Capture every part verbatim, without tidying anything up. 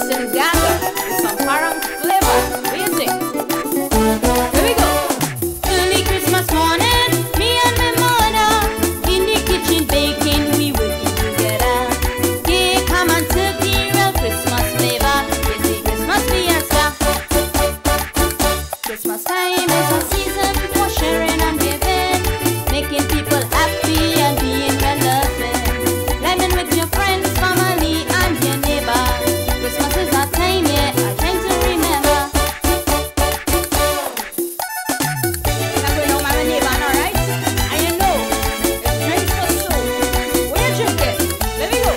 Kristen Gander with some parang flavor. What do you think? Here we go. Early Christmas morning, me and my mother in the kitchen baking, we working together. Cake, ham and turkey, real Christmas flavor. It's the Christmas fiesta. Christmas time is a season for sharing and giving, making people happy and being well loving. Rhyming with your friends, family and your neighbor. Christmas is a time, yeah, a time to remember. I'm going home, I'm a neighbor, alright? And you know, it's drinks for soul. What you drinking? Let me go.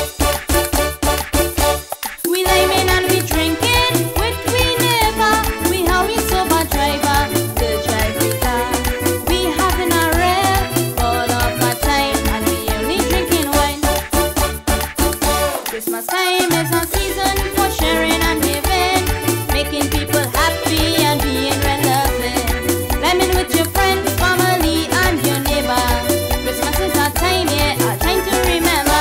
We liming and we drinking with we neighbor. We how we sober driver to drive we car. We having a real all of our time and we only drinking wine. Christmas time is a season for sharing and giving, making people happy and being well loving. Rhyming with your friends, family and your neighbor. Christmas is a time, yeah, a time to remember.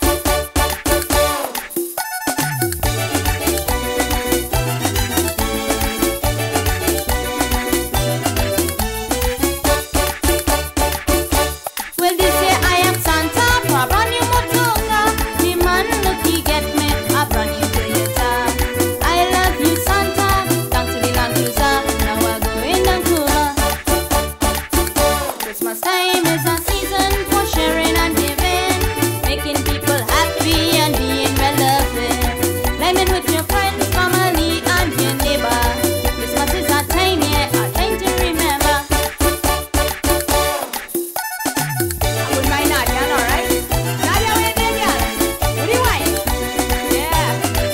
Well, this year I am Santa for a brand new motorcar. The man lucky get me a brand new Toyota. I love you, Santa. Thanks to the Land Cruiser. Now we're going down to Christmas time is a season for sharing and giving, making people happy and being well loving. Rhyming with your friends, family and your neighbor. Christmas is a time, yeah, a time to remember. I wouldn't mind Nadia, alright? Nadia, where you there, girl? What do you want? Yeah.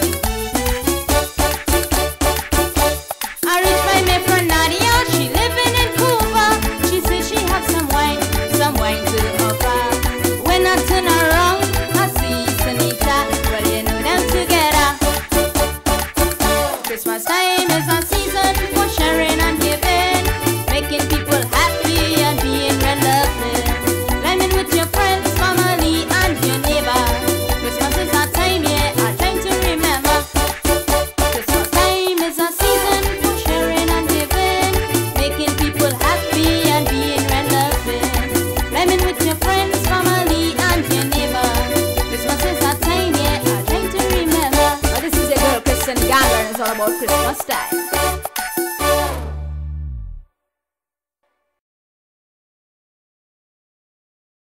I reached by my friend Nadia, she living in Cuba. She says she have some wine, some wine to offer. When I turn around, I see Sunita. Well, you know them together. Christmas time is a season for sharing and giving, making people happy and being well loving. Rhyming with your friends, family and your neighbor. Christmas is a time, yeah, a time to remember. Christmas time is a season for sharing and giving, making people happy and being well loving. Rhyming with your friends, family and your neighbor. Christmas is a time, yeah, a time to remember. Well, this is a girl, Kristen Gander, and it's all about Christmas time.